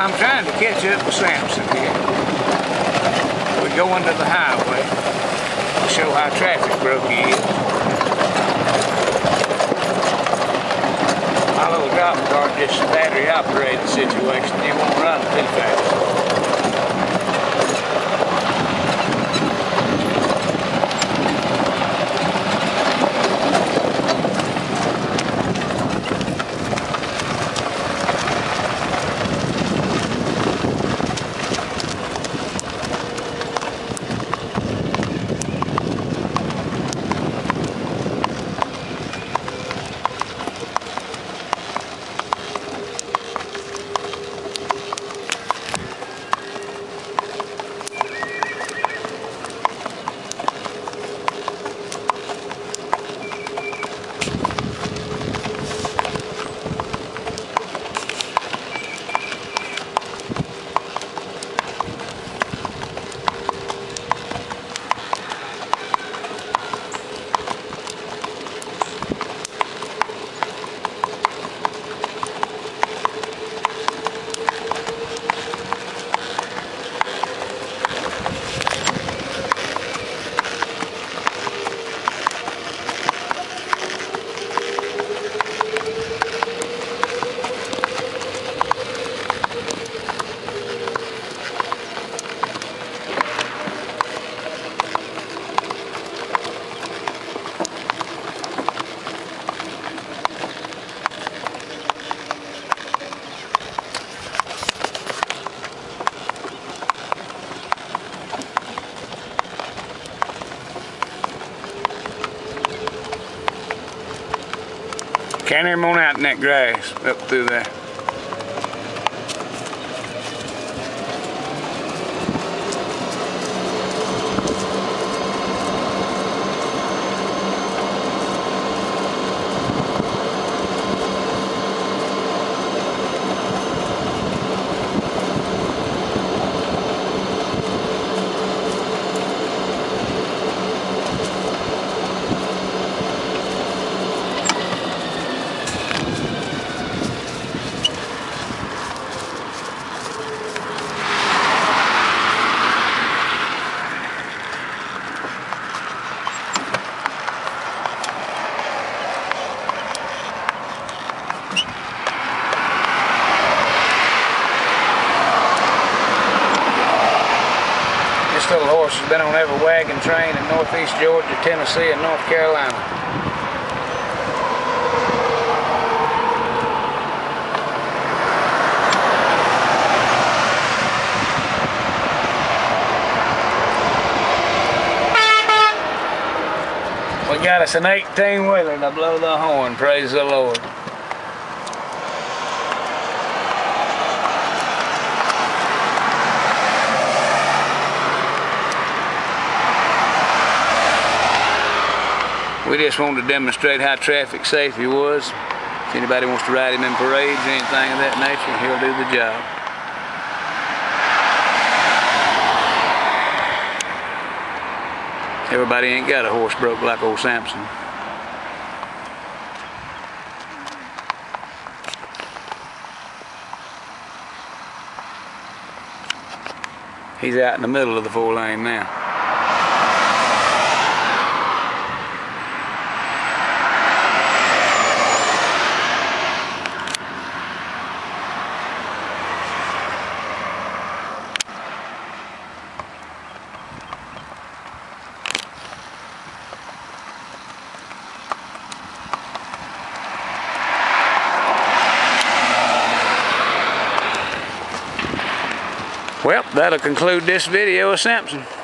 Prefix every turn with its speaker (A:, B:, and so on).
A: I'm trying to catch up with Sampson here. We're going to the highway to show how traffic broke he is. My little drop cart is just a battery operated situation. It won't run too fast. Canter him on out in that grass up through there. This little horse has been on every wagon train in northeast Georgia, Tennessee, and North Carolina. We got us an 18-wheeler to blow the horn, praise the Lord. We just wanted to demonstrate how traffic safe he was. If anybody wants to ride him in parades or anything of that nature, he'll do the job. Everybody ain't got a horse broke like old Sampson. He's out in the middle of the 4-lane now. Well, that'll conclude this video of Sampson.